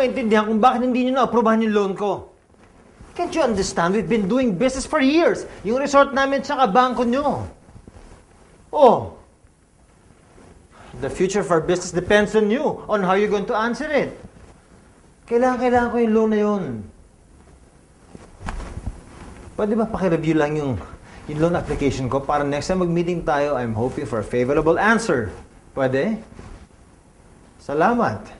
maintindihan kung bakit hindi nyo na-aprobahan yung loan ko. Can't you understand? We've been doing business for years. Yung resort namin tsaka bangko nyo. Oh. The future of our business depends on you, on how you're going to answer it. Kailangan ko yung loan na yun. Pwede ba pakireview lang yung loan application ko para next time mag-meeting tayo, I'm hoping for a favorable answer. Pwede? Salamat.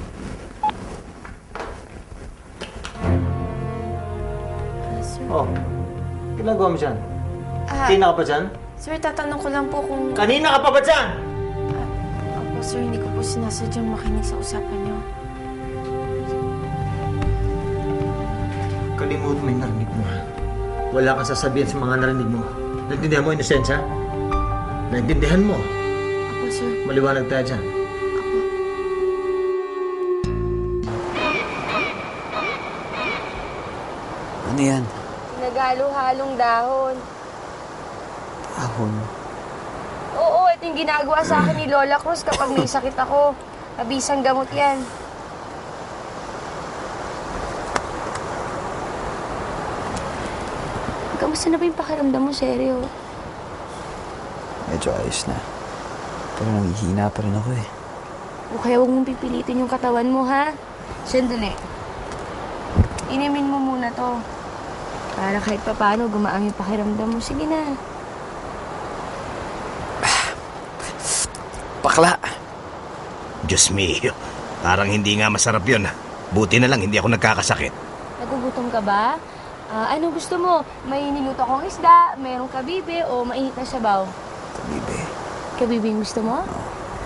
Sir? Oh, ginagawa mo dyan? Kanina ka pa dyan? Sir, tatanong ko lang po kung... Kanina ka pa ba dyan? Opo, sir, hindi ko po sinasadyang makinig sa usapan niyo. Kalimutan mo yung narinig mo. Wala kang sasabihin sa mga narinig mo. Naintindihan mo, inosensya? Naintindihan mo? Opo, sir. Maliwanag tayo dyan. Opo. Ano yan? Nagalo-halong dahon. Dahon? Oo, ito yung ginagawa sa akin ni Lola Cruz kapag may sakit ako. Mabisang gamot yan. Kamusta na ba yung pakiramdam mo, seryo? Medyo ayos na. Pero nanghihina pa rin ako eh. O kaya huwag mong pipilitin yung katawan mo, ha? Sandali. Inumin mo muna to. Para kahit papaano gumaan yung pakiramdam mo. Sige na. Bakla! Diyos mio, parang hindi nga masarap yun. Buti na lang hindi ako nagkakasakit. Nagugutom ka ba? Ano gusto mo? May niluto akong isda, mayroong kabibe, o mainit na sabaw? Kabibe. Kabibe yung gusto mo? Oo.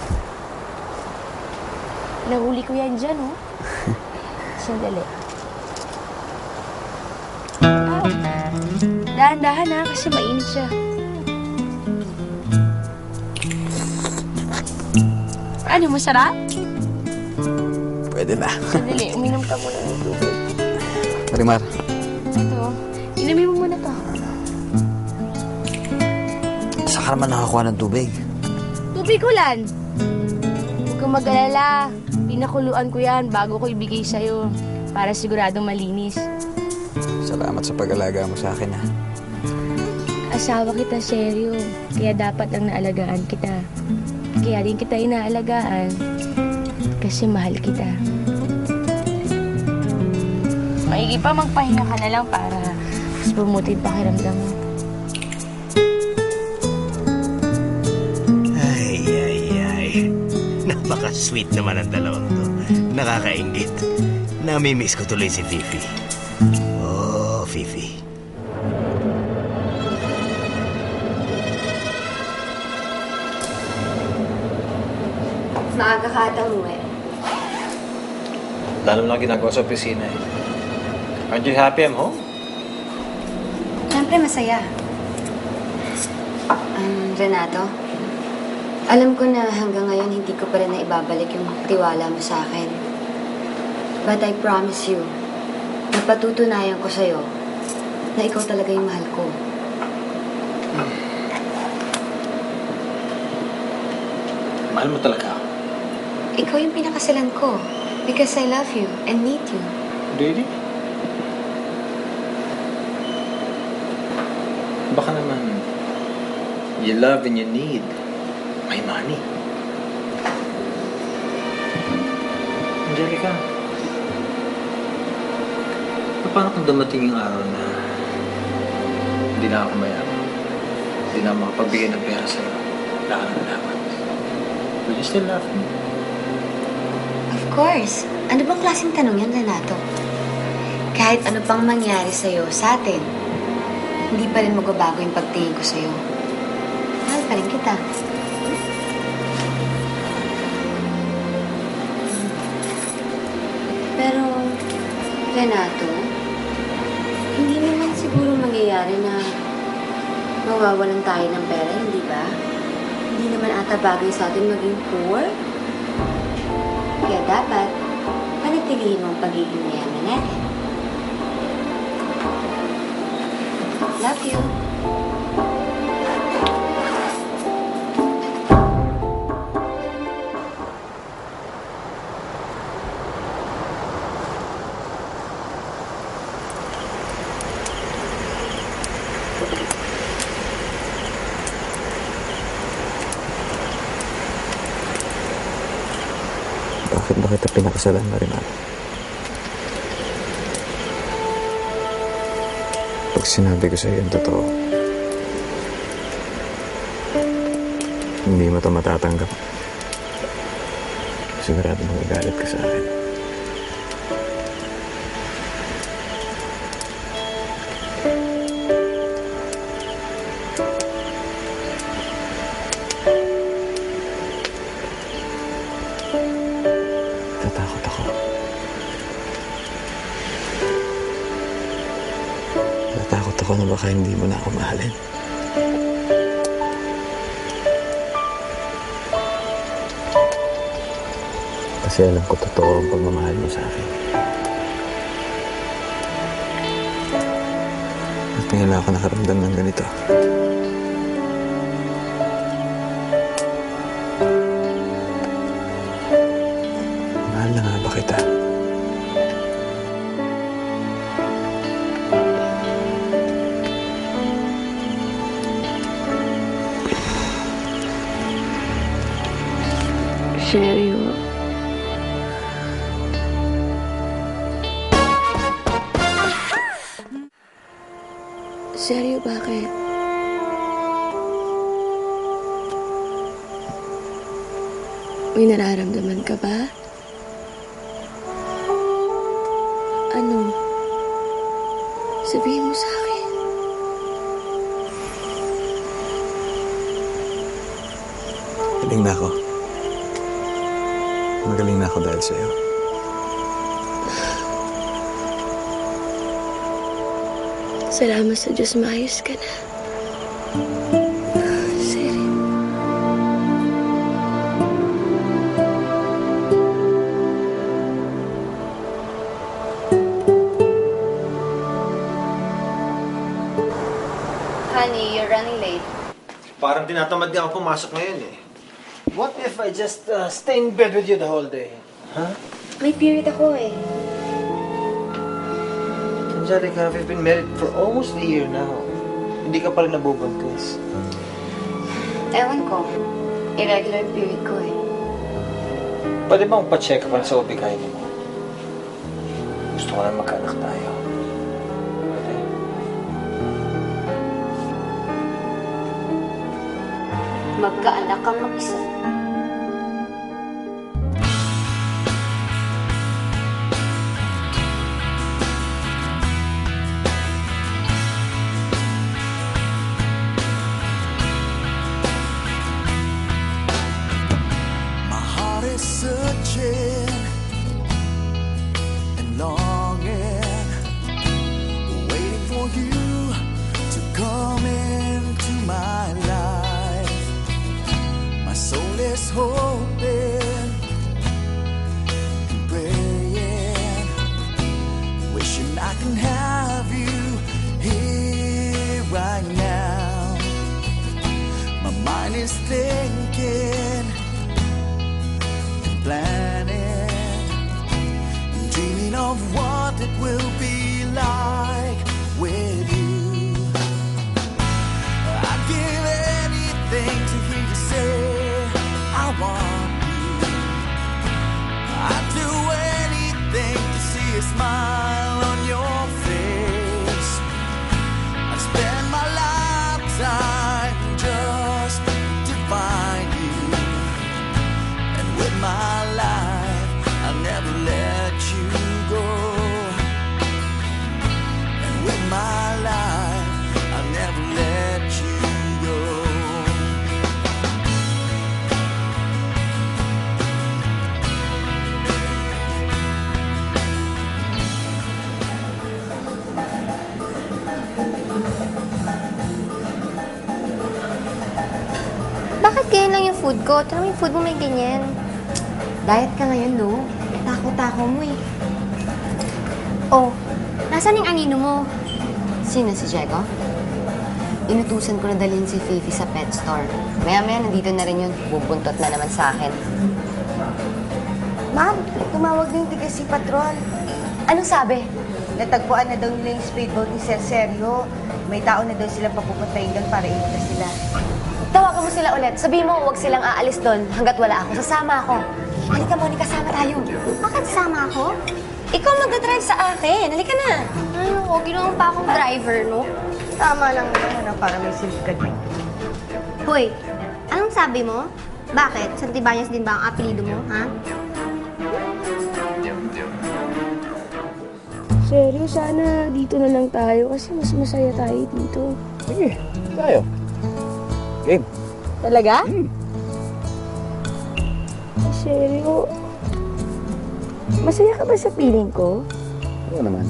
Nahuli ko yan dyan, oh. Sandali. Dahan-dahan ha, kasi mainit siya. Ano, masarap? Pwede na. Sandali, uminom ka muna ng tubig. Marimar. Ito, inumin mo muna to. Saan ka naman nakakuha ng tubig? Tubig ulan. Huwag kang mag-alala. Pinakuluan ko yan bago ko ibigay sa'yo. Para siguradong malinis. Salamat sa pag-alaga mo sa akin, ha? Asawa kita, seryo. Kaya dapat lang naalagaan kita. Kaya rin kita inaalagaan. Kasi mahal kita. Maigi pa, magpahinga ka na lang para mas bumuti yung pakiramdam mo. Ay. Napaka-sweet naman ang dalawang to. Nakakaingit. Namimiss ko tuloy si Fifi. Oh, Fifi. Maaga ka ata umuwi. Lalo lang ginagawa sa opisina eh. Aren't you happy I'm home? Siyempre masaya. Renato, alam ko na hanggang ngayon hindi ko pa rin naibabalik yung tiwala mo sa akin. But I promise you, napatutunayan ko sa'yo na ikaw talaga yung mahal ko. Mahal mo talaga ako. Ikaw yung pinakasalan ko because I love you and need you. Really? Baka naman, you love and you need my money. Angelica, paano kung dumating yung araw na hindi na ako mayaman? Hindi na ako makapagbigay ng pera sa'yo? Wala ka na dapat. Will you still love me? Of course. Ano bang klaseng tanong yan, Renato? Kahit ano pang mangyari sa'yo, sa atin, hindi pa rin magbabago yung pagtingin ko sa'yo. Mahal pa rin kita. Pero, Renato, hindi naman siguro mangyayari na mawawalan tayo ng pera, hindi ba? Hindi naman ata bagay sa atin maging poor. Kaya dapat, panatilihin mo ang pagiging mayaman natin. Love you. Bakit ba kita pinakasalan na rin ako? Pag sinabi ko sa'yo yung totoo, hindi mo ito matatanggap. Sigurado magagalit ka sa akin. Natatakot ako. Natatakot ako na baka hindi mo na ako mahalin. Kasi alam ko totoo ang pagmamahal mo sa akin. At ngayon lang ako nakaramdam ng ganito. Mahal na nga ba kita? Seryo. Seryo, bakit? May nararamdaman ka ba? Ano? Sabihin mo sa akin. Magaling na ako. Magaling na ako dahil sa'yo. Salamat sa Diyos, maayos ka na. Seryo. Honey, you're running late. Parang tinatamad nga ako pumasok ngayon eh. What if I just stay in bed with you the whole day? Huh? May period ako eh. Angelica, we've been married for almost a year now. Hindi ka pa rin nabubuntis. Ewan ko. Irregular yung period ko eh. Pwede bang pa-check up sa OB-GYN mo? Gusto ko lang magkaanak tayo. Pwede? Magkaanak kang mag-isa. My heart is searching and longing, waiting for you to come into my life. My soul is hoping and praying, wishing I can have you here right now. My mind is thinking, planning, dreaming of what it will be like with you. I'd give anything to hear you say, I want you. I'd do anything to see a smile on your face. I'd spend my lifetime just to find you. And with my life, I'll never let you go. And with my life, I'll never let you go. Bakit ganyan lang yung food ko? Tignan mo yung food mo may ganyan. Diet ka ngayon, no? Tako-tako mo eh. Oh, nasaan yung anino mo? Sino, si Diego? Inutusan ko na dalhin si Fifi sa pet store. Maya-maya, nandito na rin yun. Bubuntot na naman sa akin. Ma'am, tumawag na yung tiga si Patron. Anong sabi? Natagpuan na daw nila yung speedboat ni Sir Sergio. May tao na daw sila papupuntahin doon para iligtas sila. Tawagan mo sila ulit. Sabihin mo, huwag silang aalis doon hanggat wala ako. Sasama ako. Halika, Monica, sama tayo. Bakit sama ako? Ikaw magdadrive sa akin. Halika na. Ano, ginawa pa akong driver, no? Tama lang naman, para may silip ka din. Hoy, anong sabi mo? Bakit? Santibanyas din ba ang apelido mo, ha? Seryo, sana dito na lang tayo kasi mas masaya tayo dito. Sige, tayo. Game. Talaga? Ay, seryo. Masaya ka ba sa feeling ko? Oo naman.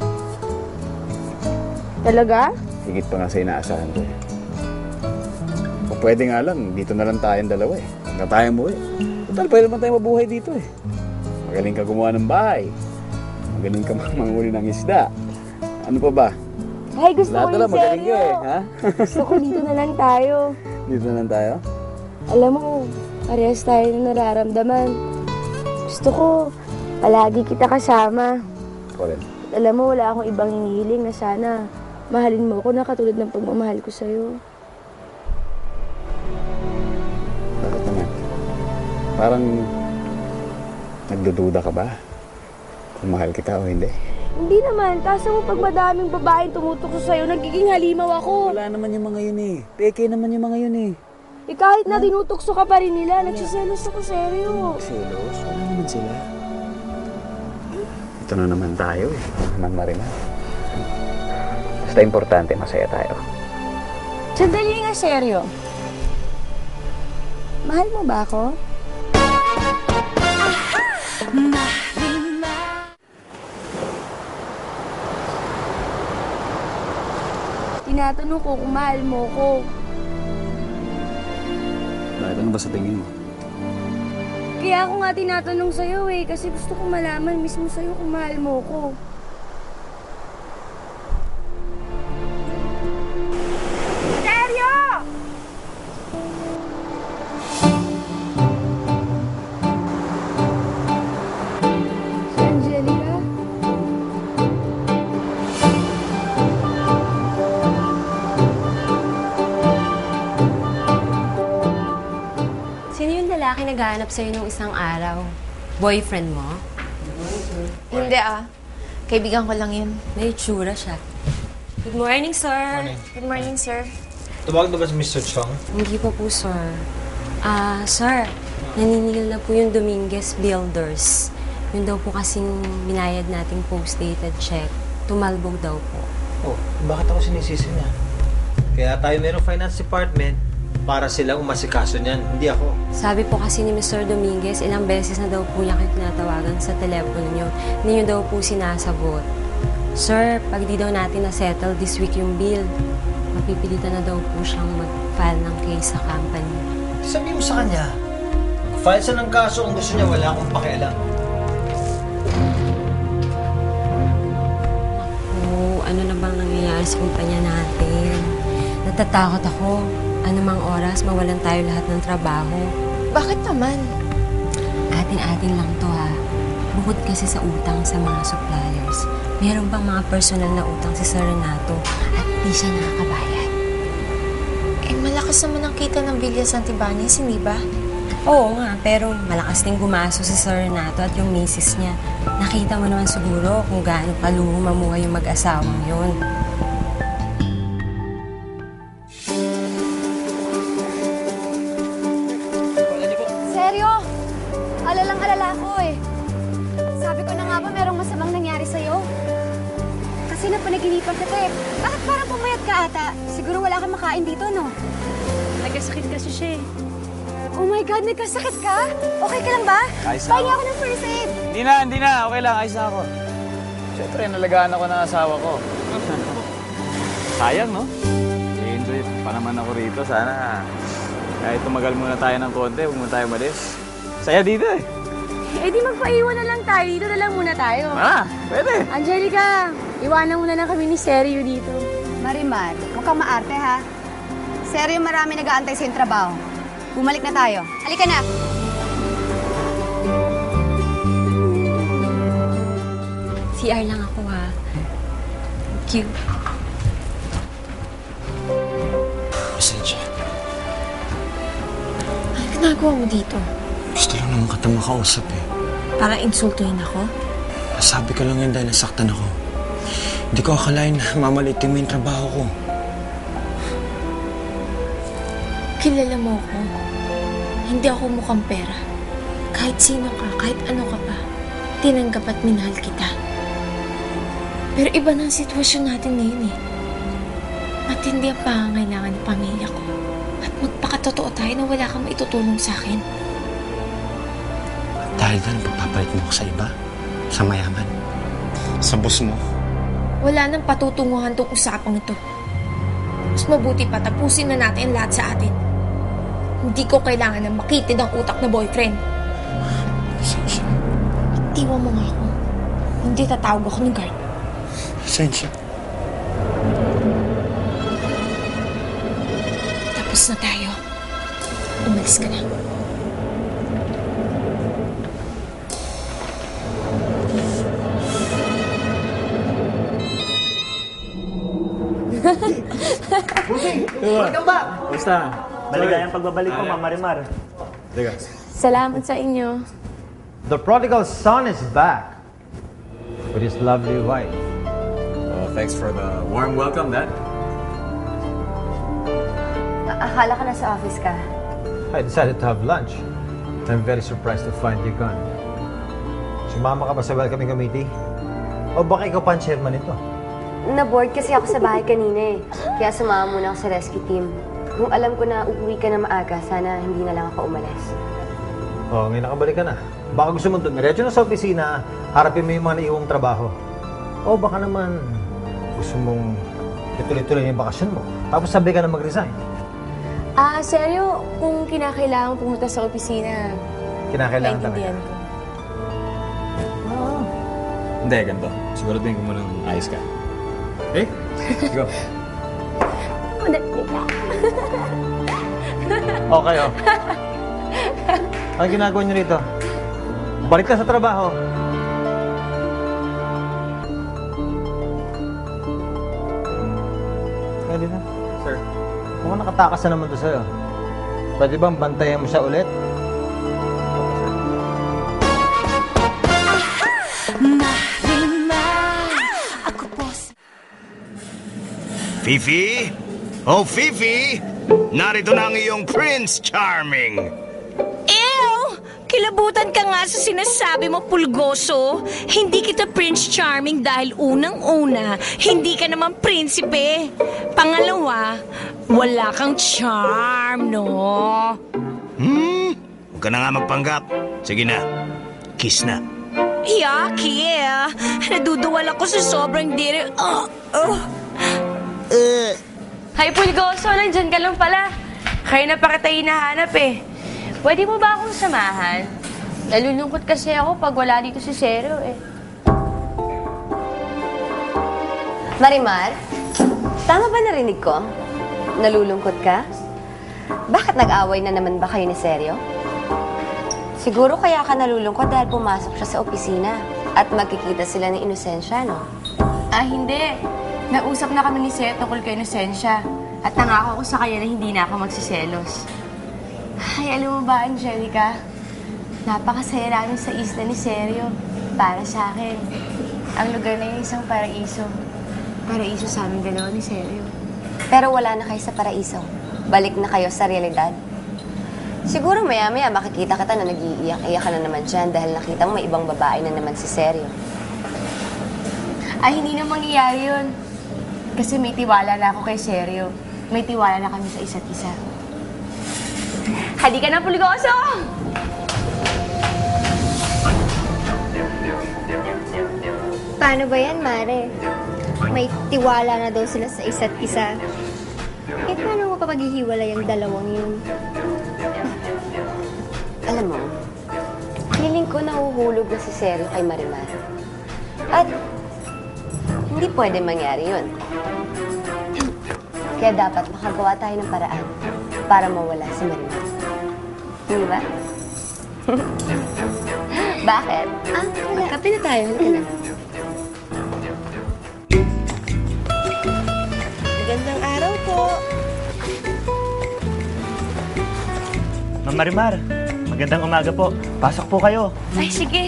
Talaga? Higit pa nga sa inaasahan ko eh. Kung pwede nga lang, dito na lang tayong dalawa eh. Hanggang tayo mo eh. Total, pwede naman tayo mabuhay dito eh. Magaling ka gumawa ng bahay. Magaling ka manghuli ng isda. Ano pa ba? Ay, gusto Lahat ko na lang yung magaling ka seryo. eh. Ha? Gusto ko dito na lang tayo. Dito na lang tayo? Alam mo, parehas tayo na nararamdaman. Gusto ko, palagi kita kasama. Ako rin. Alam mo, wala akong ibang hinihiling na sana mahalin mo ako na katulad ng pagmamahal ko sa'yo. Bakit naman? Parang nagdududa ka ba? Kung mahal kita o hindi? Hindi naman, kaso mo pag madaming babaeng tumutok sa'yo, nagiging halimaw ako. Wala naman yung mga yun eh. Peke naman yung mga yun eh. Eh kahit na tinutukso ka pa rin nila, nagsiselos ako seryo. Selos? Wala naman sila. Ito na naman tayo eh. Naman Marina. Basta importante, masaya tayo. Sandali nga seryo. Mahal mo ba ako? Tinatanong ko kung mahal mo ko. Bakit ano ba sa tingin mo? Kaya ako nga tinatanong sa'yo eh, kasi gusto ko malaman mismo sa'yo kung mahal mo ko. Seryo! Si Angelica? Sino yung lalaki naghahanap sa'yo nung isang araw? Boyfriend mo? Hindi Kaibigan ko lang yun. May itsura siya. Good morning, sir. Good morning, sir. Tawag na ba si Mr. Chong? Hindi pa po, sir. Sir, naniningil na po yung Dominguez Builders. Yun daw po kasing binayad nating post-dated check. Tumalbog daw po. Oh, bakit ako sinisisi niya? Kaya tayo merong finance department para silang umasikaso niyan, hindi ako. Sabi po kasi ni Mr. Dominguez, ilang beses na daw po niya kayo tinatawagan sa telepono niyo. Hindi niyo daw po sinasagot. Sir, pag di daw natin na-settle this week yung bill, mapipilitan na daw po siyang mag-file ng case sa company. Sabi mo sa kanya, file siya ng kaso kung gusto niya, wala akong pakialam. Ano na bang nangyayari sa kumpanya natin? Natatakot ako. Anumang oras, mawalan tayo lahat ng trabaho. Bakit naman? Atin-atin lang to ha. Bukod kasi sa utang sa mga suppliers, meron bang mga personal na utang si Sir Renato at di siya nakakabayad? Malakas naman ang kita ng Villa Santibáñez, hindi ba? Oo nga, pero malakas din gumaso si Sir Renato at yung misis niya. Nakita mo naman siguro kung gaano kaluho mamuhay yung mag-asawang yun. Seryo? Alalang-alala ako eh. Sabi ko na nga ba merong masamang nangyari sa'yo? Kasi napanaginipan kita eh. Bakit parang pumayat ka ata? Siguro wala kang makain dito, no? Nagkasakit kasi siya eh. Oh my God, nagkasakit ka? Okay ka lang ba? Ayos na Pahinga ako. ako ng first aid. Hindi na. Okay lang. Ayos na ako. Siyempre, nalagaan ako ng asawa ko. Sayang, no? I-enjoy pa naman ako rito. Sana kahit tumagal muna tayo ng konti, huwag muna tayo malis. Saya dito eh. Eh di magpaiwan na lang tayo. Dito na lang muna tayo. Pwede. Angelica, iwanan muna na kami ni Seryo dito. Marimar, huwag kang maarte ha. Seryo, marami nag-aantay sa yung trabaho. Bumalik na tayo. Halika na. CR lang ako ha. Thank you. Pasensya. Ano ginagawa mo dito? Gusto Gusto lang naman kita makausap eh. Para insultuhin ako? Nasabi ko lang yun dahil nasaktan ako. Hindi ko akalain na mamalitin mo yung trabaho ko. Kilala mo ako. Hindi ako mukhang pera. Kahit sino ka, kahit ano ka pa, tinanggap at minahal kita. Pero iba na ang sitwasyon natin ngayon eh. Matindi ang pangangailangan ng pamilya ko. At magpakatotoo tayo na wala kang maitutulong sa akin. Dahil doon, pagpapalit mo ko sa iba. Sa mayaman. Sa boss mo. Wala nang patutunguhan tong usapang ito. Mas mabuti pa, tapusin na natin lahat sa atin. Hindi ko kailangan ng makitid ang utak na boyfriend. Pasensya. Itiwan mo nga ako. Hindi tatawag ako ng guard. Pasensya. Tapos na tayo. Umalis ka na. Welcome back! Basta, maligayang pagbabalik ko, Ma'am Marimar. Salamat sa inyo. The prodigal son is back with his lovely wife. Well, thanks for the warm welcome, Dad. Akala ka nasa office ka. I decided to have lunch. I'm very surprised to find you gone. Sumama ka ba sa welcoming committee? O baka ikaw pa ang chairman nito? Na-board kasi ako sa bahay kanina eh. Kaya sumama muna ako sa rescue team. Kung alam ko na uuwi ka na maaga, sana hindi na lang ako umalis. Oo, ngayon nakabalik ka na. Baka gusto mo doon, diretso na sa opisina, harapin mo yung mga naiwang trabaho. O baka naman gusto mong ituloy-tuloy yung bakasyon mo. Tapos sabi ka na mag-resign. Seryo, kung kinakailangan pumunta sa opisina, Kinakailangan talaga. maintindihan ko. Hindi, ganito. Siguraduhin ko munang ayos ka. Okay? Go. Okay, oh. Ano ginagawa niyo rito? Balik ka sa trabaho. Pwede na. Sir. Mukhang nakatakas na naman to sa'yo. Pwede bang bantayan mo siya ulit? Fifi? Oh, Fifi! Narito na ang iyong Prince Charming. Ew! Kilabutan ka nga sa sinasabi mo, Pulgoso. Hindi kita Prince Charming dahil unang-una, hindi ka naman prinsipe. Pangalawa, wala kang charm, no? Huwag ka na nga magpanggap. Sige na, kiss na. Yucky, eh. Naduduwal ako sa sobrang diri. Hi, Pulgoso! Nandyan ka lang pala. Kaya na pa kita hinahanap eh. Pwede mo ba akong samahan? Nalulungkot kasi ako pag wala dito si Seryo eh. Marimar, tama ba narinig ko? Nalulungkot ka? Bakit nag-away na naman ba kayo ni Seryo? Siguro kaya ka nalulungkot dahil pumasok siya sa opisina at magkikita sila ng Inosensya, no? Hindi. Nausap na kami ni Seryo tungkol kay Inosensya. At nangako ko sa kanya na hindi na ako magsiselos. Ay, alam mo ba, Angelica? Napakasaya namin sa isla ni Seryo. Para sa akin, ang lugar na yun isang paraiso. Paraiso sa aming dalawa ni Seryo. Pero wala na kayo sa paraiso. Balik na kayo sa realidad. Siguro maya-maya makikita kita na nag-iiyak-iyak ka na naman dyan dahil nakita mo may ibang babae na naman si Seryo. Ay, hindi na mangyayari yun. Kasi may tiwala na ako kay Seryo. May tiwala na kami sa isa't isa. Halika na, Pulgoso! Paano ba yan, Mare? May tiwala na daw sila sa isa't isa. Eh, paano mo papaghihiwalay ang dalawang yun? Alam mo, feeling ko nahuhulog na si Seryo kay Marimar. At hindi pwede mangyari yun. Kaya dapat makagawa tayo ng paraan para mawala si Marimar. Hindi ba? Bakit? Magkape na tayo. Halika na. Magandang araw po. Ma'am Marimar, magandang Magandang umaga po. Pasok po kayo. Ay, sige.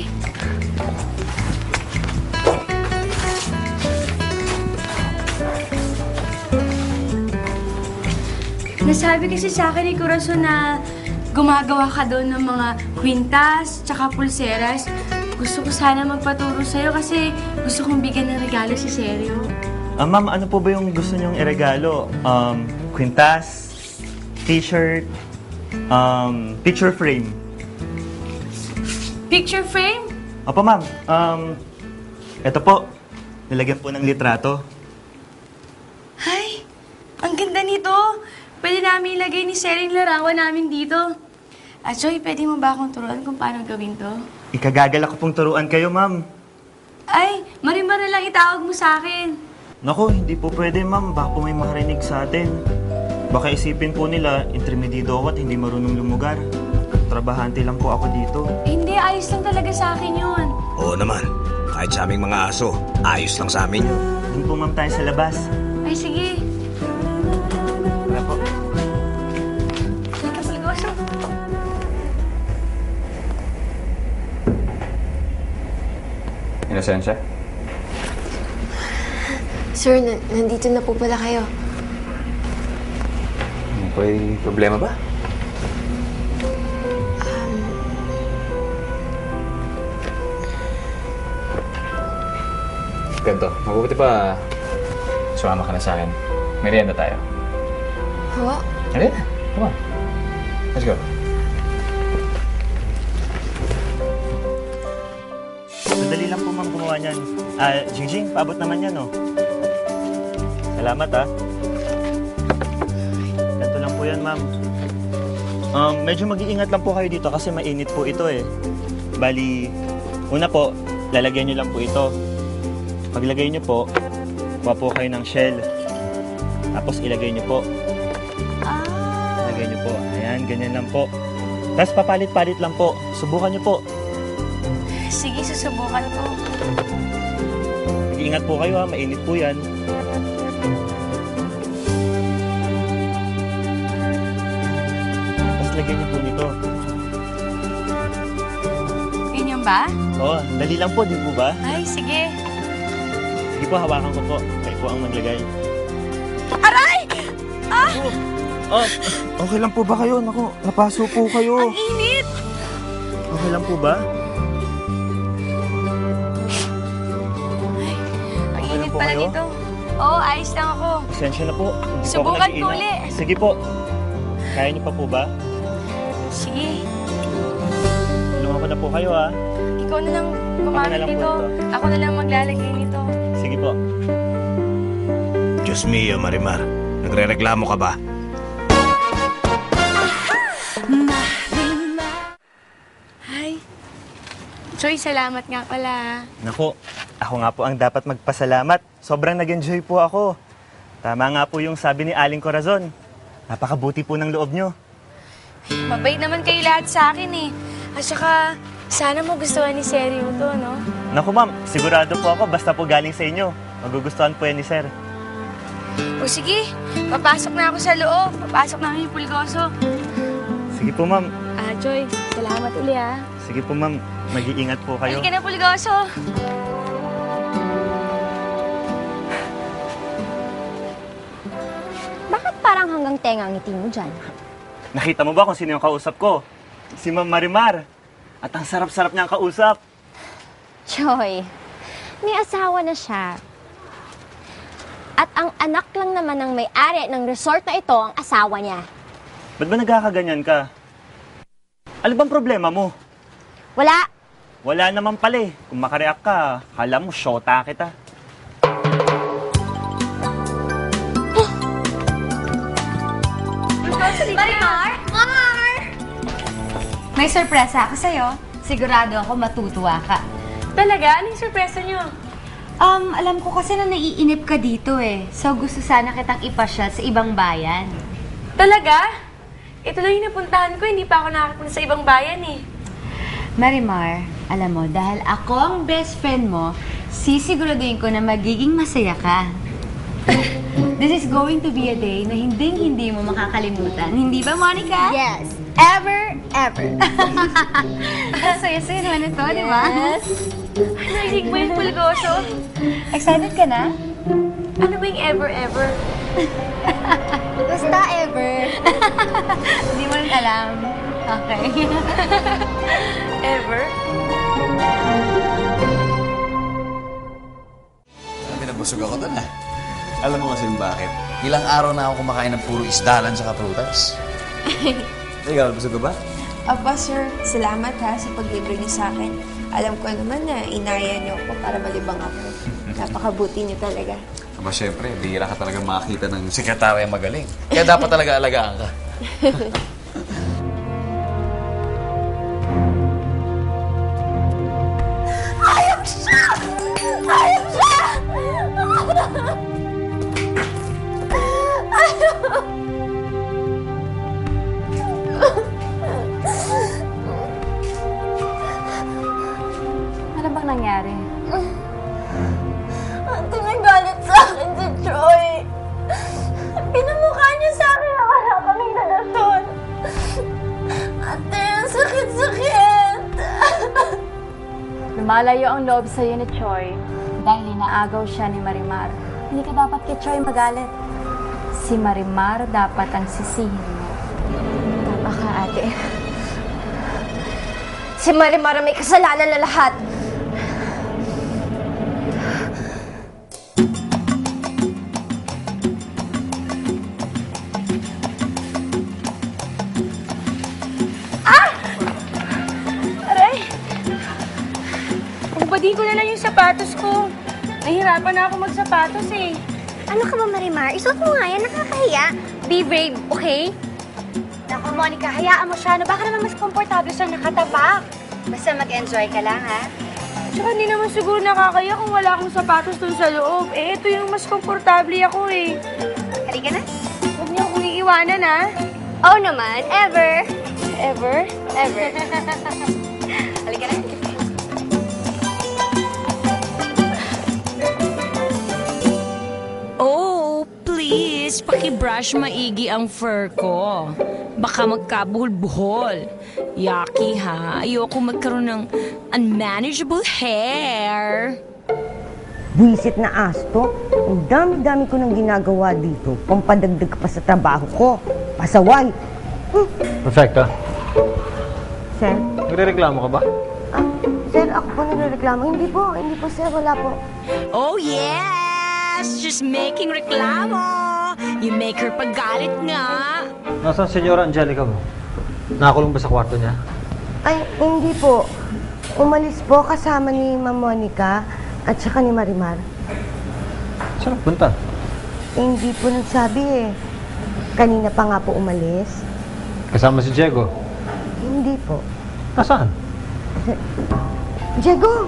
Nasabi kasi sa akin ni Corazon na gumagawa ka doon ng mga kwintas, tsaka pulseras. Gusto ko sana magpaturo sa'yo kasi gusto kong bigyan ng regalo si Seryo. Ma'am, ano po ba yung gusto niyong iregalo? Kwintas, t-shirt, picture frame. Picture frame? Opo, ma'am. Ito po. Nilagyan po ng litrato. Ay, ang ganda nito. Pwede namin ilagay ni Seryo yung larawan namin dito. Joy, pwede mo ba akong turuan kung paano gawin to? Ikagagalak ko pong turuan kayo, ma'am. Ay, Marimar na lang itawag mo sa akin. Naku, hindi po pwede, ma'am. Baka po may makarinig sa atin. Baka isipin po nila, intermedido ako at hindi marunong lumugar. Trabahante lang po ako dito. Hindi, ayos lang talaga sa akin yun. Oo naman. Kahit sa aming mga aso, ayos lang sa amin yun. Doon po, ma'am, tayo sa labas. Ay, sige. Wala po. Kapulgoso. Inosensya? Sir, nandito na po pala kayo. May problema ba? Ganto, mabuti pa sumama ka na sa akin. Merienda tayo. Ho? Merienda? Come on. Let's go. Madali lang po, ma'am, gumawa niyan. Jingjing, paabot naman yan, oh. Salamat, ah. Ganito lang po yan, ma'am. Medyo mag-iingat lang po kayo dito kasi mainit po ito, eh. Bali, una po, lalagyan niyo lang po ito. Paglagay niyo po, kuha po kayo ng shell. Tapos ilagay niyo po. Ilagay niyo po. Ayan, ganyan lang po. Tapos papalit-palit lang po. Subukan niyo po. Sige, susubukan ko. Mag-iingat po kayo, ha. Mainit po yan. Tapos lagyan niyo po nito. Ganyan ba? Oo, dali lang po, di po ba? Ay, sige. Sige po, hawakan ko po. Kayo po ang maglagay. Aray! Ah! Oh, okay lang po ba kayo? Naku, napaso po kayo. Ang init! Okay lang po ba? Ang Okay lang init po pala kayo? nito. Oo, ayos lang ako. Pasensya na po. Hindi po ako Subukan ko nag-iingat. uli. Sige po. Kaya niyo pa po ba? Sige. Tulungan ko na po kayo, ha? Ikaw na lang Ako na gumamit lang po nito. ito. Ako na lang maglalagay nito. Sige po. Diyos mio, Marimar. Nagre-reklamo ka ba? Hi. Joy, salamat nga pala. Naku, ako nga po ang dapat magpasalamat. Sobrang nag-enjoy po ako. Tama nga po yung sabi ni Aling Corazon. Napakabuti po ng loob nyo. Mabait naman kayo lahat sa akin eh. At saka, sana mo gustuhan ni Seryo to, no? Naku ma'am, sigurado po ako basta po galing sa inyo. Magugustuhan po yan ni Sir. O sige, papasok na ako sa loob. Papasok namin yung pulgoso. Sige po ma'am. Joy, salamat uli ah. Sige po ma'am, mag-iingat po kayo. Halika na pulgoso. Bakit parang hanggang tenga ang ngiti mo dyan? Nakita mo ba kung sino yung kausap ko? Si Ma'am Marimar. At ang sarap-sarap niyang kausap. Joy, may asawa na siya. At ang anak lang naman ng may-ari ng resort na ito ang asawa niya. Ba't ba nagkakaganyan ka? Ano bang problema mo? Wala. Wala naman pala eh. Kung makareact ka, kala mo, syota kita. Marimar! Mar! May sorpresa ako sa'yo. Sigurado ako matutuwa ka. Talaga? Anong sorpresa niyo? Alam ko kasi na naiinip ka dito eh. So gusto sana kitang ipasyal sa ibang bayan. Talaga? Ito lang yung napuntahan ko. Hindi pa ako nakakapunta sa ibang bayan eh. Marimar, alam mo, dahil ako ang best friend mo, sisiguraduhin ko na magiging masaya ka. This is going to be a day na hindi mo makakalimutan. Hindi ba, Monica? Yes. ever. Saya-saya naman ito, di ba? Yes. Narinig mo yung pulgoso? Excited ka na? Ano ba yung ever? Basta ever. Hindi mo rin alam. Okay. Ever? Nabusog ako doon ah. Alam mo kasi bakit? Ilang araw na ako kumakain ng puro isda lang sa prutas. Ikaw, busog ka ba? Aba, sir, salamat ha sa paglibre niyo sa akin. Alam ko naman na inaya niyo ako para malibang ako. Napakabuti niyo talaga. Aba, syempre, bihira ka talaga makakita ng sekretarya magaling. Kaya dapat talaga alagaan ka. Ayok siya! Ayok siya! Ano bang nangyari? Ate, nagalit sa akin si Troy. Pinamukha niya sa akin na wala kaming relasyon. Ate, ang sakit-sakit. Lumalayo ang loob sa'yo ni Choi dahil inaagaw siya ni Marimar. Hindi ka dapat kay Choi magalit. Si Marimar dapat ang sisihin mo. Tama ka, ate. Si Marimar may kasalanan na lahat. Ubadin ko na lang yung sapatos ko. Nahihirapan na ako magsapatos eh. Ano ka ba, Marimar? Isuot mo nga yan, nakakahiya. Be brave, okay? Naku, Monica, hayaan mo siya. Baka naman mas komportable siya nakatabak. Basta mag-enjoy ka lang, ha? Tsaka hindi naman siguro nakakaya kung wala akong sapatos dun sa loob. Eh, ito yung mas komportable ako eh. Halika na. Huwag niyo akong iiwanan, ha? Oo naman, ever. Ever? Ever. Halika na. Oh, please, paki-brush maigi ang fur ko. Baka magkabuhol-buhol. Yucky ha, ayoko magkaroon ng unmanageable hair. Buisit na asto. Ang dami-dami ko nang ginagawa dito. Pampadagdag pa sa trabaho ko. Pasaway. Perfecto. Sir? Nagre-reklamo ka ba? Sir, ako po nagre-reklamo. Hindi po, sir. Wala po. Oh yes! Just making reklamo! You make her pagalit nga! Nasaan Senyora Angelica mo? Nakakulong ba sa kwarto niya? Ay, hindi po. Umalis po kasama ni Ma'am Monica at saka ni Marimar. Saan punta? Hindi po nagsabi eh. Kanina pa nga po umalis. Kasama si Diego. Hindi po. Nasaan? Diego!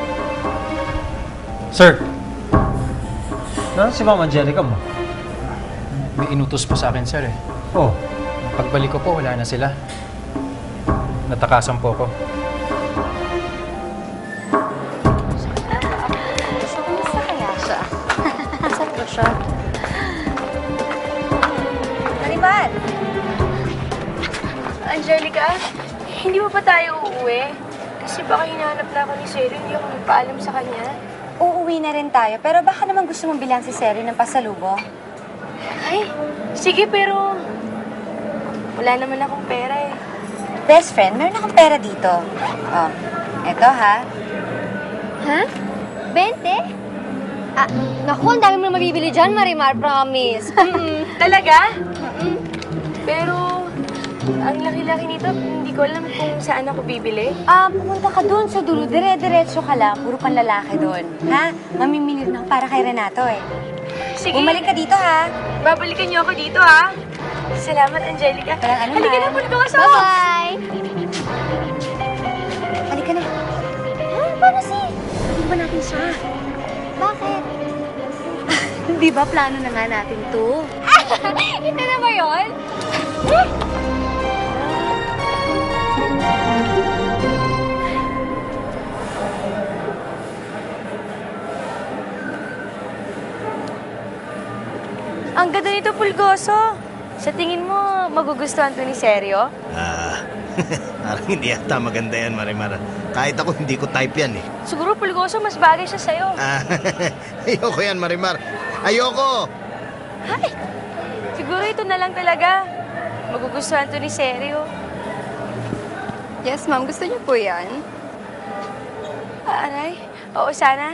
Sir! Nasaan si Ma'am Angelica mo? May inutos po sa akin, sir eh. Oh. Pagbalik ko po, wala na sila. Natakasan po ako. Kumusta kaya siya? Saan ko siya? Marimar! Angelica, hindi mo pa tayo uuwi? Kasi baka hinahanap na ako ni Sherry, hindi ako nagpaalam sa kanya. Uuwi na rin tayo, pero baka naman gusto mong bilang si Seri ng pasalubong. Ay, sige pero wala naman akong pera eh. Best friend, meron akong pera dito. Oh, eto ha. Ha? 20? Ah, naku, ang dami mo na mabibili dyan, Marimar, promise. Talaga? Pero ang laki-laki nito, hindi ko alam kung saan ako bibili. Pumunta ka doon sa dulo. Dire-diretso ka lang. Puro kang lalaki doon. Ha? Mamimili na ako para kay Renato eh. Sige. Bumalik ka dito ha. Babalikan niyo ako dito ha. Salamat, Angelica. Walang Halika na, Pulgoso! Bye-bye! Halika na. Paano si? Hindi ba natin siya? Bakit? Di ba plano na nga natin to? Ito na ba yun? Ang ganda nito, Pulgoso. Sa tingin mo, magugustuhan to ni Seryo? Parang hindi yata maganda yan, Marimar. Kahit ako, hindi ko type yan eh. Siguro Pulgoso, mas bagay siya sa'yo. Ayoko yan, Marimar. Ayoko! Ay! Siguro ito na lang talaga. Magugustuhan to ni Seryo. Yes, ma'am. Gusto niyo po yan? Aray? Oo, sana.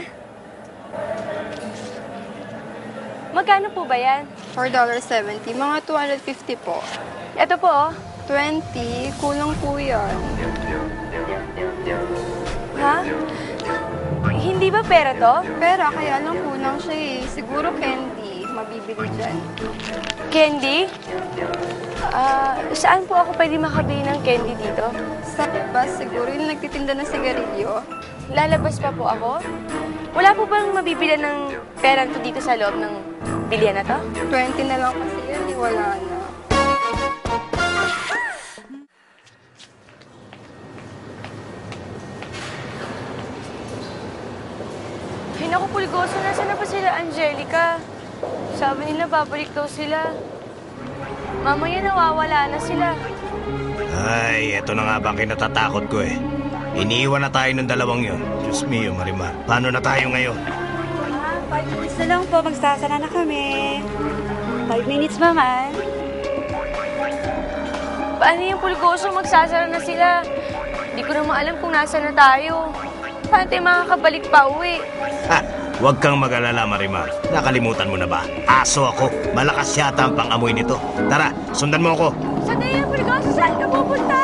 Magkano po ba yan? $4.70. Mga 250 po. Ito po, oh. 20. Kulang po yan. Ha? Hindi ba pera to? Pera, kaya lang kulang siya eh. Siguro candy. Mabibili dyan. Candy? Saan po ako pwede makabili ng candy dito? Sa labas, siguro yung nagtitinda ng sigarilyo. Lalabas pa po ako? Wala po bang mabibili ng pera to dito sa loob ng bilihan na to? 20 na lang kasi yan, wala na. Ay naku, Pulgoso, nasaan na pa sila, Angelica? Sabi nila, babalik daw sila. Mamaya nawawala na sila. Ay, eto na nga ba ang kinatatakot ko eh. Iniiwan na tayo ng dalawang yun. Diyos mio, Marimar. Paano na tayo ngayon? 5 minutes na lang po. Magsasara na kami. 5 minutes, Mama. Paano yung Pulgoso? Magsasara na sila. Hindi ko naman alam kung nasa na tayo. Paano tayo makakabalik pa uwi? Ha! Huwag kang mag-alala, Marimar. Nakalimutan mo na ba? Aso ako. Malakas yata ang pang-amoy nito. Tara, sundan mo ako. Sandali yung Pulgoso, saan ka pupunta?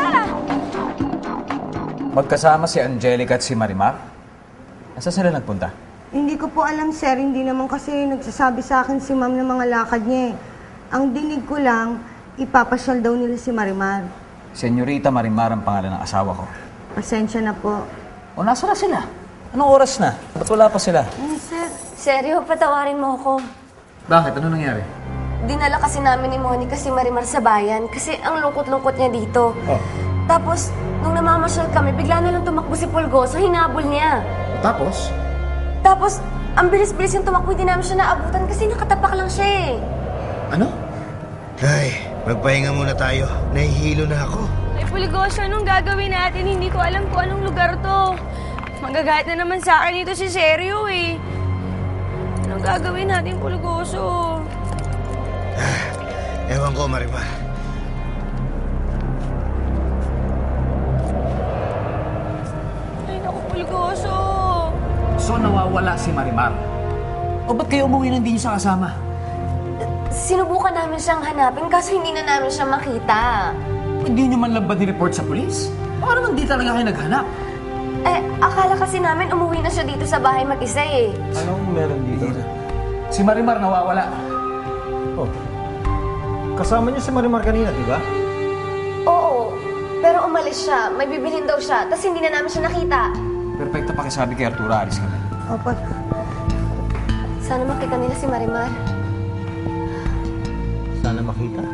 Magkasama si Angelica at si Marimar? Nasaan sila nagpunta? Hindi ko po alam, sir. Hindi naman kasi nagsasabi sa akin si ma'am ng mga lakad niya eh. Ang dinig ko lang, ipapasyal daw nila si Marimar. Senyorita Marimar ang pangalan ng asawa ko. Pasensya na po. O, nasa na sila? Anong oras na? Ba't wala pa sila? Sir, seryo, patawarin mo ako. Bakit? Ano nangyari? Dinala kasi namin ni Monica si Marimar sa bayan kasi ang lungkot-lungkot niya dito. Oh. Tapos, nung namamasyal kami, bigla na lang tumakbo si Pulgoso, hinabol niya. Tapos? Tapos, ang bilis-bilis yung tumakbo, hindi namin siya naabutan kasi nakatapak lang siya eh. Ano? Ay, magpahinga muna tayo. Nahihilo na ako. Ay, Pulgoso, anong gagawin natin? Hindi ko alam kung anong lugar to. Magagalit na naman sa akin ito si Seryo eh. Anong gagawin natin, Pulgoso? Ewan ko, Marimar. Ay, naku, Pulgoso. So, nawawala si Marimar? O ba't kayo umuwi nang di niyo siya kasama? Sinubukan namin siyang hanapin kaso hindi na namin siya makita. Hindi niyo man lang ba ni-report sa pulis? Baka naman di talaga kayo naghanap. Eh, akala kasi namin umuwi na siya dito sa bahay mag-isa eh. Anong meron dito? Si Marimar nawawala. Oh. Kasama niyo si Marimar kanina, di ba? Oo, pero umalis siya. May bibilhin daw siya, tapos hindi na namin siya nakita. Perfecto pakisabi kay Arturo, alis kami. Opo. Sana makita nila si Marimar. Sana makita.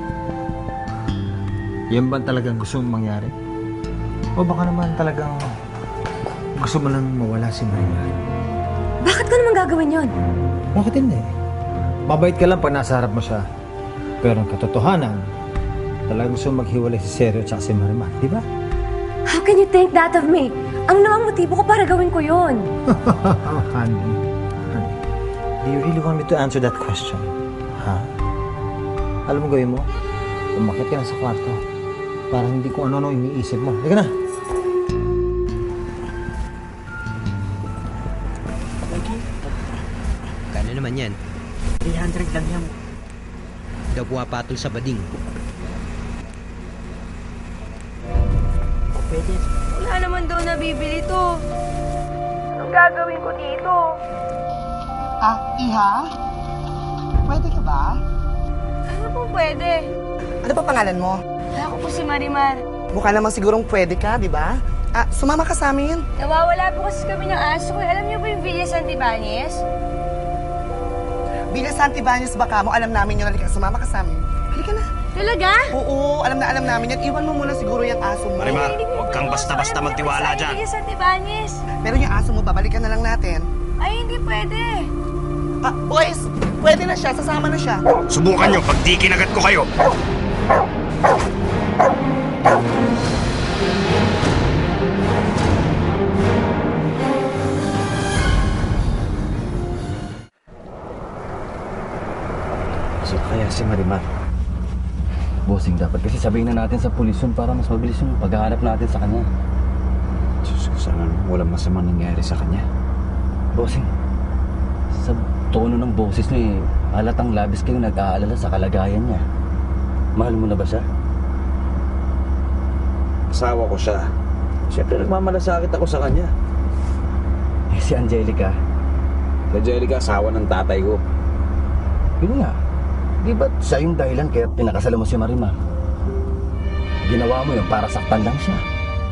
Yan ba talagang gusto mong mangyari? O baka naman talagang gusto mo lang mawala si Marimar? Bakit ko naman gagawin yun? Bakit hindi? Mabait ka lang pag nasa harap mo siya. Pero ang katotohanan, talagang gusto maghiwalay si Seryo at si Marimar, di ba? How can you think that of me? Ang nawang motibo ko para gawin ko yun. Honey, do you really want me to answer that question? Ha? Alam mo gawin mo? Umakit ka na sa kwarto. Parang hindi ko ano-ano iniisip mo. Halika na! Kano naman yan? 300 lang yan. Daw pumapatol sa bading. Pwede. Wala naman daw nabibili to. Anong gagawin ko dito? Iha? Pwede ka ba? Ano po pwede? Ano pa pangalan mo? Ako po si Marimar. Mukha namang sigurong pwede ka, di ba? Sumama ka sa amin. Nawawala po kasi kami ng aso ko. Alam niyo ba yung Villa Santibanez? Villa Santibanez ba ka mo? Alam namin yun. Halika, sumama ka sa amin. Halika na. Talaga? Oo, alam namin yan. Iwan mo muna siguro yung aso mo. Marimar, huwag kang basta-basta magtiwala dyan. Villa Santibanez. Pero yung aso mo, babalikan na lang natin. Ay, hindi pwede. Boys, pwede na siya. Sasama na siya. Subukan nyo pag di kinagat ko kayo. So kaya si Marimar? Bossing, dapat kasi sabihin na natin sa pulis yun para mas mabilis yung paghahanap natin sa kanya. Diyos ko, sana walang masamang nangyari sa kanya. Bossing, sa tono ng boses niya halatang labis kayong nag-aalala sa kalagayan niya. Mahal mo na ba siya? Asawa ko siya. Siyempre nagmamalasakit ako sa kanya. Eh si Angelica? Si Angelica, asawa ng tatay ko. Yun nga. Di ba't siya yung dahilan kaya pinakasala mo si Marimar? Ginawa mo yun para saktan lang siya.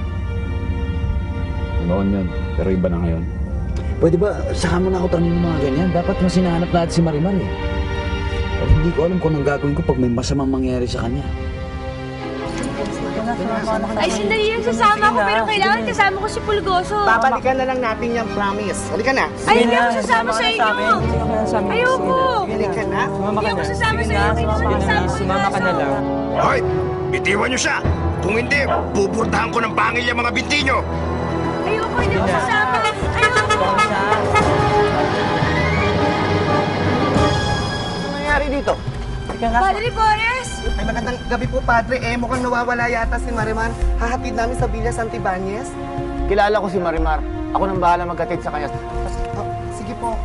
Noon yun, pero iba na ngayon. Pwede ba, saka mo na ako tanong ng mga ganyan? Dapat mas hinahanap natin si Marimar eh. At hindi ko alam kung anong gagawin ko pag may masamang mangyari sa kanya. Ay, sandali lang, sasama ko, pero kailangan kasama ko si Pulgoso. Babalikan na lang natin yung promise. Halika na. Ay, hindi ako sasama sa inyo. Ayoko. Halika na. Hindi ako sasama sa inyo. Sumama ka na lang. Hoy! Bitiwan niyo siya! Kung hindi, pupurtahan ko ng pangil yung mga binti niyo! Ayoko, hindi ako sasama. Ayoko. Ano nangyari dito? Padre Boris! Ay, magandang gabi po, Padre. Mukhang nawawala yata si Marimar. Hahatid namin sa Villa Santibáñez. Kilala ko si Marimar. Ako nang bahala maghatid sa kanya. Sige po.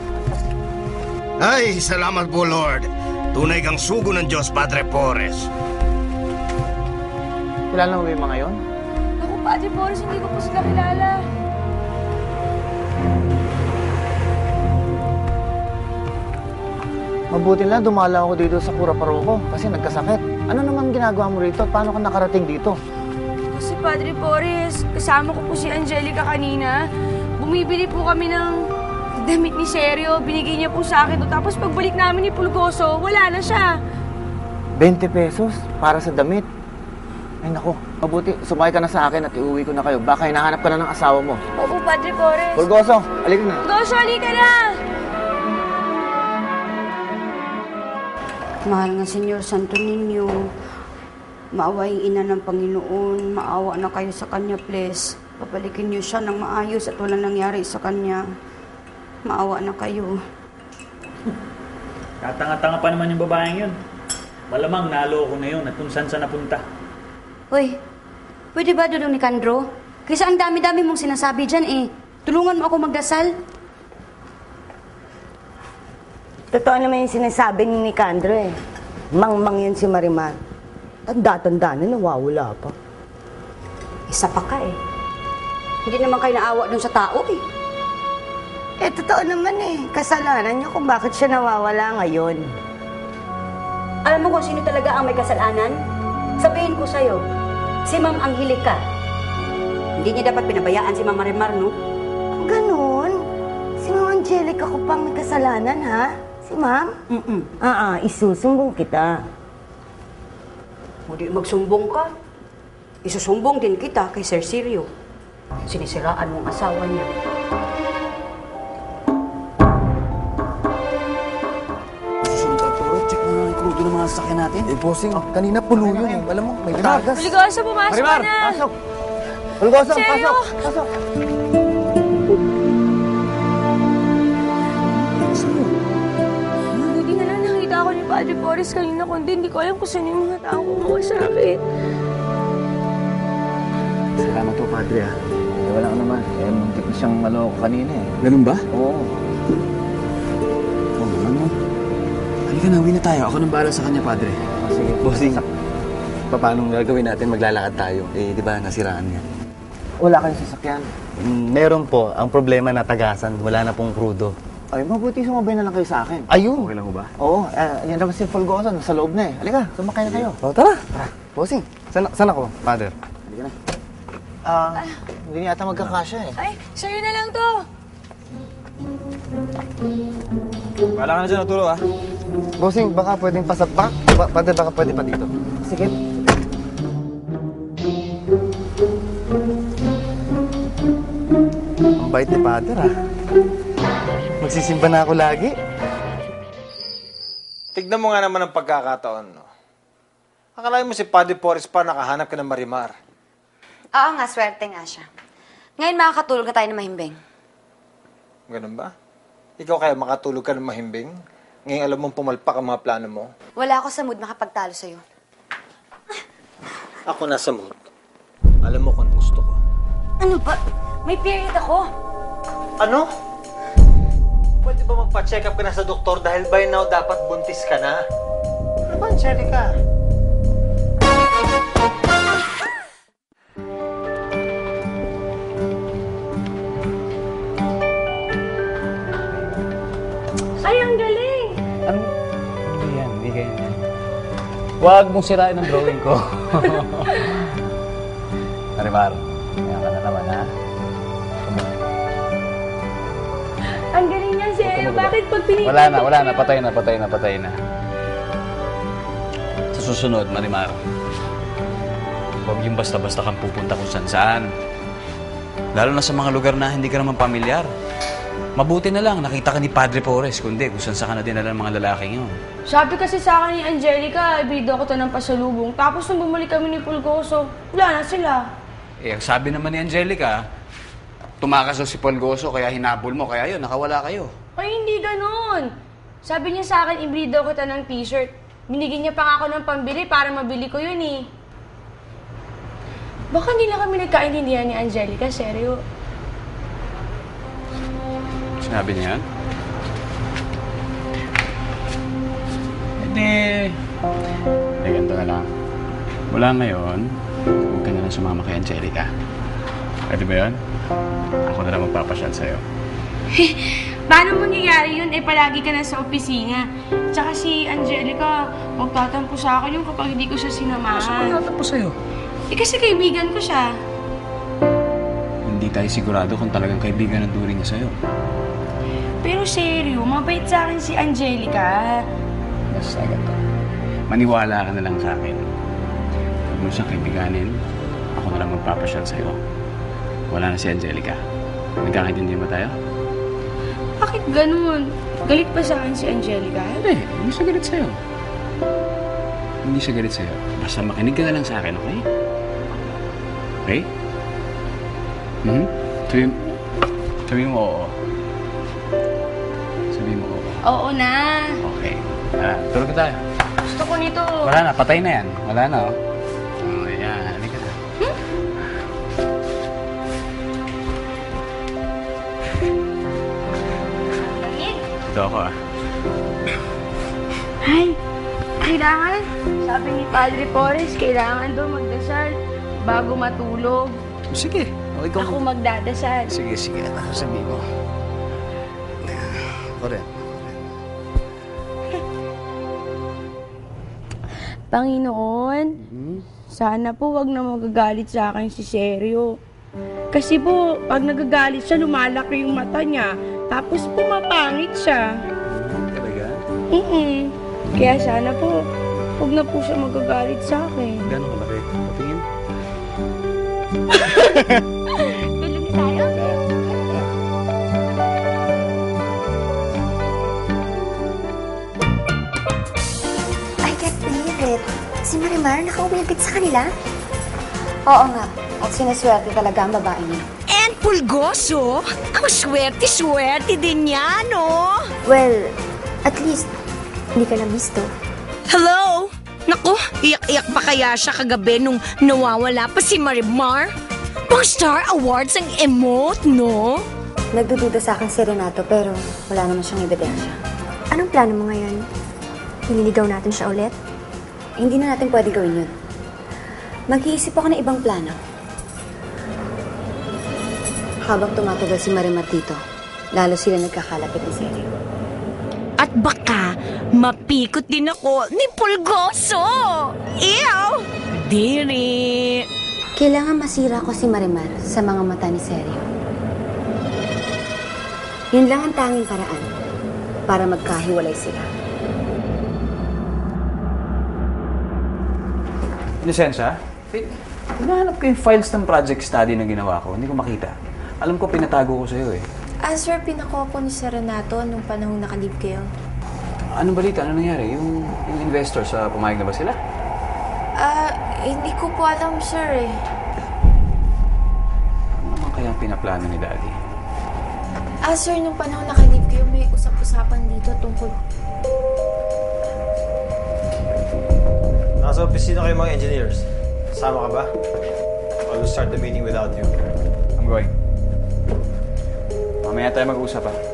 Ay, salamat po, Lord. Tunay kang sugo ng Diyos, Padre Porres. Kilala mo ba yung mga yon? Ako, Padre Boris, hindi ko po sila kilala. Mabuti lang dumala ako dito sa Pura Paroko kasi nagkasakit. Ano naman ginagawa mo rito? Paano ka nakarating dito? Kasi Padre Boris, kasama ko po si Angelica kanina. Bumibili po kami ng damit ni Sergio. Binigay niya po sa akin. Tapos pagbalik namin ni Pulgoso, wala na siya. 20 pesos para sa damit. Ay naku, mabuti. Sumakay ka na sa akin at iuwi ko na kayo. Baka hinahanap ka na ng asawa mo. Opo, Padre Boris. Pulgoso, halika na. Pulgoso, halika na! Mahal nga Senyor Santo Niño, maawa yung ina ng Panginoon, maawa na kayo sa kanya, please. Papalikin niyo siya ng maayos at walang nangyari sa kanya. Maawa na kayo. Katanga-tanga pa naman yung babaeng yun. Malamang naloko na yun at kung saan sa napunta. Hoy, pwede ba Dudong Nicandro? Kaysa ang dami-dami mong sinasabi dyan eh. Tulungan mo ako magdasal. Totoo naman yung sinasabi ni Nicandro eh. Mang-mang yan si Marimar. Tanda-tanda na, nawawala pa. Isa pa ka eh. Hindi naman kayo naawa dun sa tao eh. Eh, totoo naman eh. Kasalanan niyo kung bakit siya nawawala ngayon. Alam mo kung sino talaga ang may kasalanan? Sabihin ko sa'yo, si Ma'am Angelica. Hindi niya dapat pinabayaan si Ma'am Marimar, no? Ganon? Si Ma'am Angelica ko pang may kasalanan, ha? Si Ma'am? Isusumbong kita. Hindi magsumbong ka. Isusumbong din kita kay Sir Sergio. Sinisiraan mong asawa niya. Susunod ka, Toro. Check mo na yung krudo ng mga sasakyan natin. Eh, bossing, kanina puno yun eh. Alam mo, may tagas. Pulgoso, pumasok ka na! Pasok! Pulgoso, Sergio! pasok! Hindi na lang nakita ako ni Padre Boris kanina, kundi hindi ko alam kung saan yung mga taong kumuha sa akin. Salamat po, Padre ah. Wala ka naman. Muntik na siyang maloko kanina eh. Ganun ba? Oo. Oo naman mo. Halika na, uwi na tayo. Ako nang bahala sa kanya, Padre. Sige. Bossing, paano gagawin natin? Maglalakad tayo. Eh, di ba, nasiraan nga. Wala kayong sasakyan. Meron po. Ang problema natagasan. Wala na pong krudo. Ay, mabuti sumabay na lang kayo sa akin. Ayun! Okay lang ho ba? Oo, yan naman si Fulgoso. Nasa loob na eh. Halika, sumakay na kayo. O, tara! Bossing, saan ako, Father? Halika na. Hindi yata magkakasya eh. Ay, sa'yo na lang to. Wala ka na dyan, Arturo ah. Bossing, baka pwedeng pasapak? Father, baka pwede pa dito. Sige. Ang bait ni Father ah. Magsisimba na ako lagi. Tignan mo nga naman ang pagkakataon, no? Akalain mo si Padre Porres pa nakahanap ka ng Marimar. Oo nga, swerte nga siya. Ngayon makakatulog na tayo ng mahimbing. Ganun ba? Ikaw kaya makatulog ka ng mahimbing? Ngayon alam mong pumalpak ang mga plano mo? Wala ako sa mood makapagtalo sa'yo. Ako nasa mood. Alam mo kung ano gusto ko. Ano ba? May period ako. Ano? Pwede ba magpa-check up ka na sa doktor dahil by now dapat buntis ka na? Ano ba, Angelica? Ay, ang galing! Hindi yan, hindi ganyan. Huwag mong sirain ang drawing ko. Marimar, kaya ka na naman, ha? Ang galing niya, Seryo. Bakit pag pinili? Wala na. Patay na. Sa susunod, Marimar, huwag yung basta-basta kang pupunta kung saan-saan. Lalo na sa mga lugar na hindi ka naman pamilyar. Mabuti na lang, nakita ka ni Padre Porres, kundi kung saan ka na dinala ng mga lalaking yun. Sabi kasi sa akin ni Angelica, ibido ko to ng pasalubong. Tapos nung bumalik kami ni Pulgoso, wala na sila. Eh, ang sabi naman ni Angelica, tumakas daw si Polgoso, kaya hinabol mo, kaya yun, nakawala kayo. Ay, hindi ganun. Sabi niya sa akin, ibido ko to ng t-shirt. Binigyan niya pa nga ako ng pambili para mabili ko yun eh. Baka hindi lang kami nagkaintindihan ni Angelica, seryo. Sinabi niya yan? Hindi. Ganito na lang. Mula ngayon, huwag ka na lang sumama kay Angelica. Pwede ba yun? Ako na lang magpapasyal sa'yo. Paano mangyayari yun? Eh, palagi ka na sa opisina. Tsaka si Angelica, magtatampo sa akin yun kapag hindi ko siya sinamahan. Saan magtatampo sa'yo? Eh, kasi kaibigan ko siya. Hindi tayo sigurado kung talagang kaibigan ang turing niya sa'yo. Pero seryo, mabait sa akin si Angelica. Basta ganito. Maniwala ka na lang sa akin. Huwag mo siyang kaibiganin. Ako na lang magpapasyal sa'yo. Wala na si Angelica. Nagkakaintindihan ba tayo? Bakit ganun? Galit pa sa akin si Angelica? Hindi siya galit sa'yo. Hindi siya galit sa'yo. Basta makinig ka na lang sa akin, okay? Okay? Sabihin mo oo. Sabihin mo oo. Oo na. Okay. Tulog ka tayo. Gusto ko nito. Wala na, patay na yan. Wala na, oh. Oh, yan. Halika na. Ito ako, ah. Ay, kailangan. Sabi ni Padre Porres, kailangan daw magdasal bago matulog. Sige. Okay, Ako magdadasal. Sige. Sabihin mo. Ako rin. Panginoon, sana po wag na magagalit sa akin si Seryo. Kasi po, pag nagagalit siya, lumalaki yung mata niya. Tapos pumapangit siya. Talaga? Kaya sana po, wag na po siya magagalit sa akin. Gano'n kalaki? Patingin? Tulog tayo? I can't believe it. Si Marimar nakauwi agad sa kanila? Oo nga. At sinaswerte talaga ang babae niya. And Pulgoso, ang swerte-swerte din niya, no? Well, at least, hindi ka nabisto. Hello? Naku, iyak-iyak pa kaya siya kagabi nung nawawala pa si Marimar? Pang Star Awards ang emote, no? Nagdududa sa akin si Renato pero wala naman siyang ebidensya. Anong plano mo ngayon? Nililigaw natin siya ulit? Hindi na natin pwede gawin yun. Mag-iisip ako ng ibang plano. Habang tumatagal si Marimar dito, lalo sila nagkakalapit ni Seryo. At baka mapikot din ako ni Pulgoso! Ew! Diri! Kailangan masira ko si Marimar sa mga mata ni Seryo. Yun lang ang tanging paraan para magkahiwalay sila. Inosensya? Hinahanap ko yung files ng project study na ginawa ko. Hindi ko makita. Alam ko, pinatago ko sa'yo eh. Sir, pinakuha po ni Sir Renato nung panahon nakalib kayo. Anong balita? Ano nangyari? Yung investor sa pumayag na ba sila? Hindi ko po alam, sir, eh. Ano naman kaya ang pinaplano ni Daddy? Sir, nung panahon nakalib kayo, may usap-usapan dito tungkol... Nasa opisina kayo mga engineers. Sama ka ba? I will start the meeting without you. I'm going. Mamaya tayo mag-usap, ha?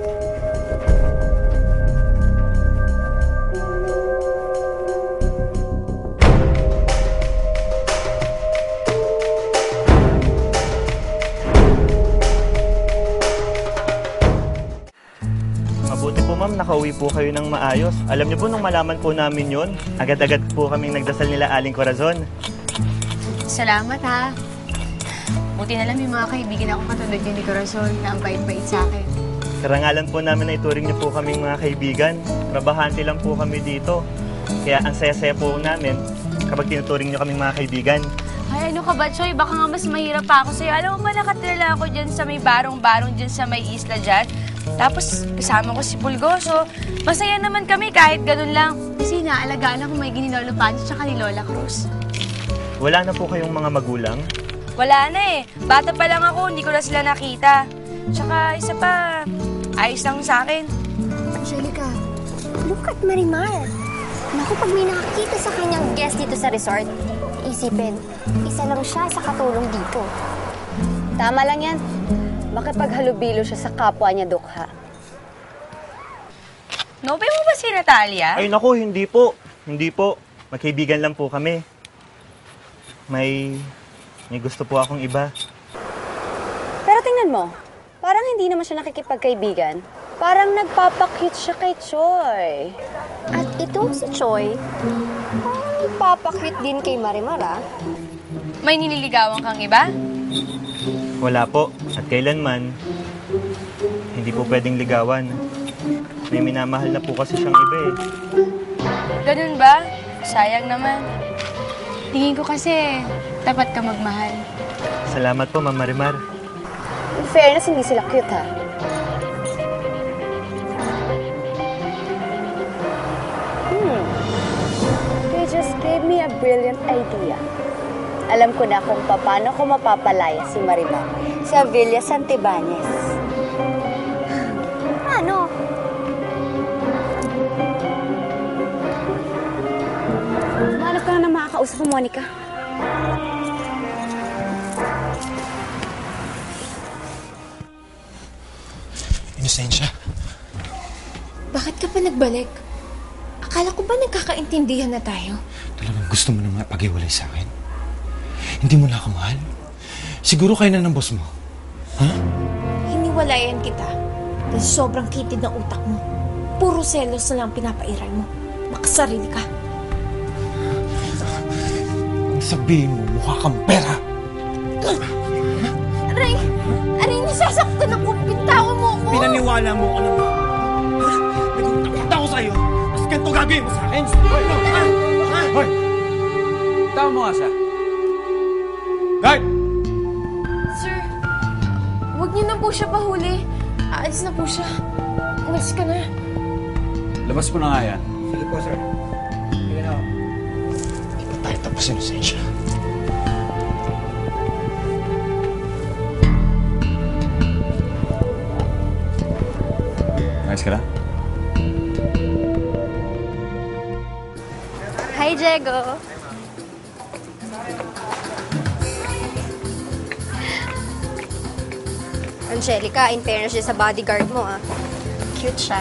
Mabuti po ma'am, nakauwi po kayo ng maayos. Alam niyo po, nung malaman po namin yon, agad-agad po kaming nagdasal nila Aling Corazon. Salamat ha. Buti na lang may mga kaibigan ako katulad yun ni Corazon na ang bait-bait sa akin. Karangalan po namin na ituring niyo po kaming mga kaibigan. Trabahante lang po kami dito. Kaya ang saya-saya po namin kapag tinuturing niyo kaming mga kaibigan. Ay, ano ka ba, Choy? Baka nga mas mahirap pa ako sa'yo. Alam mo ba, nakatira ako dyan sa may barong-barong dyan sa may isla dyan. Tapos, kasama ko si Pulgoso. Masaya naman kami kahit ganun lang. Kasi naalagaan ako may gininolo Pancho tsaka ni Lola Cruz. Wala na po kayong mga magulang? Wala na eh. Bata pa lang ako, hindi ko na sila nakita. Tsaka, isa pa, ayos lang sa akin. Angelica, look at Marimar. Naku, pag may nakakita sa kanyang guest dito sa resort, isipin, isa lang siya sa katulong dito. Tama lang yan. Makipaghalubilo siya sa kapwa niya, Dukha. Nobay mo ba si Natalia? Ay naku, hindi po. Hindi po. Magkaibigan lang po kami. May gusto po akong iba. Pero tingnan mo, parang hindi naman siya nakikipagkaibigan. Parang nagpapakute siya kay Choy. At itong si Choy, parang nagpapakute din kay Marimar, ah. May nililigawan kang iba? Wala po. At kailanman, hindi po pwedeng ligawan. May minamahal na po kasi siyang iba eh. Ganun ba? Sayang naman. Tingin ko kasi, tapat ka magmahal. Salamat po, Ma'am Marimar. In fairness, hindi sila cute, ha? You just gave me a brilliant idea. Alam ko na kung paano ko mapapalaya si Marimar sa Villa Santibanez. Ano? Malap ka na makakausap mo, Monica. Inosensya. Bakit ka pa nagbalik? Akala ko ba nagkakaintindihan na tayo? Talagang gusto mo na mapag-iwalay sa akin? Hindi mo na ako mahal? Siguro kayo na ng boss mo. Ha? Hiniwalayan kita dahil sobrang kitid ng utak mo. Puro selos na lang pinapairal mo. Makasarili ka. Ang sabihin mo, mukha kang pera. Aray! Aray, nisasaktan ako. Bitawan mo ako! Pinaniwala mo ko naman. Nagtakot ako sa'yo. Tapos ganito gagawin mo sa akin. Hoy! Hoy! Tama mo nga siya. Guard! Sir, huwag niyo na po siya pahuli. Aalis na po siya. Umalis ka na. Labas mo na nga yan. Sige po, sir. Sige na. Hindi pa tayo tapos, Inosensya. Ayos ka na? Hi, Diego. Angelica, in fairness siya sa bodyguard mo, ah. Cute siya.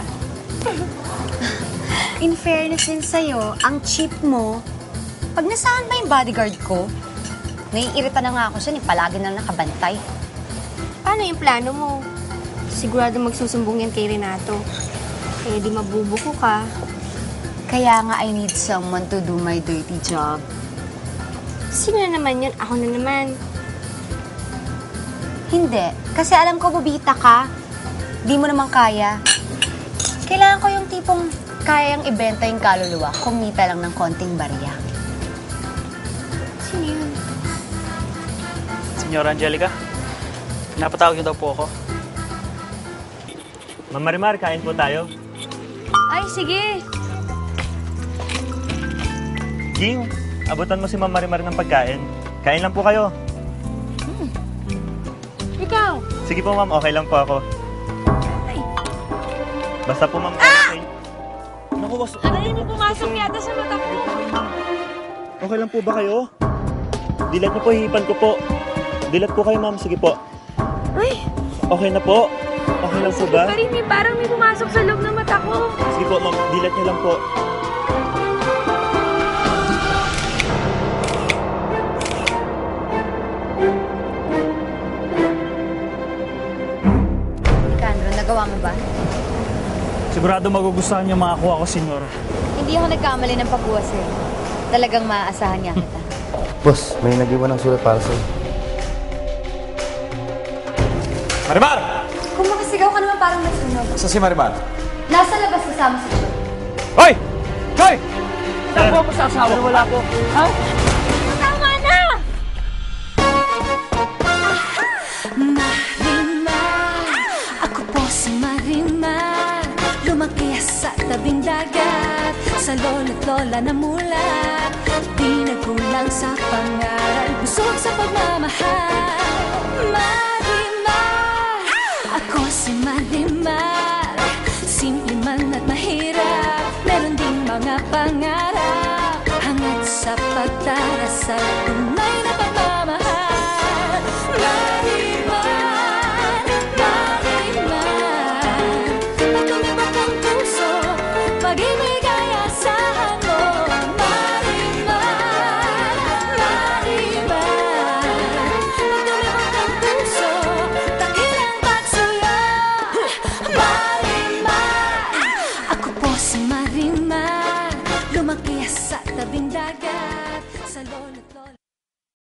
In fairness din sa'yo, ang cheap mo, pag nasaan ba yung bodyguard ko, naiirita na nga ako siya, palagi na nakabantay. Paano yung plano mo? Sigurado magsusumbong yan kay Renato. Kaya di mabubuko ka. Kaya nga I need someone to do my dirty job. Sino na naman yun? Ako na naman. Hindi. Kasi alam ko, bubita ka. Di mo naman kaya. Kailangan ko yung tipong kayang ibenta yung kaluluwa, kumita lang ng konting barya. Sino yun? Senyora Angelica, napatawag niyo daw po ako. Ma'am Marimar, kain po tayo. Ay, sige. Ging, abutan mo si Ma'am Marimar ng pagkain. Kain lang po kayo. Ikaw! Sige po, ma'am. Okay lang po ako. Basta po, ma'am. Naku, boss. Aray, may pumasok yata sa mata ko. Okay lang po ba kayo? Dilat niyo po, hihipan ko po. Dilat po kayo, ma'am. Sige po. Ay! Okay na po. Okay lang po ba? Pa rin, parang may pumasok sa loob ng mata ko. Sige po, ma'am. Dilat niyo lang po. Nicandro, nagawa mo ba? Sigurado magugustuhan niyo makakuha ko, Senyor. Hindi ako nagkamali ng pagbuwas eh. Talagang maaasahan niya kita. Boss, may nag-iwan ng sulat para sa'yo. Marimar! Kung makasigaw ka naman parang nasunog. Saan si Marimar? Nasa labas kasama si Joe. Hoy! Hoy! Saan po ako sa asawa? Wala po. Ha? Tama na! Marimar, ako po si Marimar. Lumaki sa tabing dagat, sa lolo't lola na mulat. Di nagkulang sa pangaral, busog sa pagmamahal. Marimar, ako si Marimar. Simple man at mahirap, meron ding mga pangarap. Hangad sa pagdarasal, tunay na pagmamahal. Marimar, Marimar, at tumibok ang puso, pag-ibig ay asahan mo. Marimar, Marimar, at tumibok ang puso, takilang pagsuyo. Marimar, ako po si Marimar. Lumaki sa tabing dagat, sa lolo't lola.